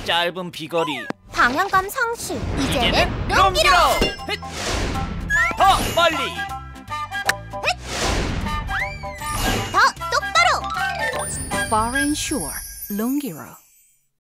짧은 비거리. 방향감 상실. 이제는 롱기로. 헷! 더 멀리. 더 똑바로. Far and Sure, Longiro.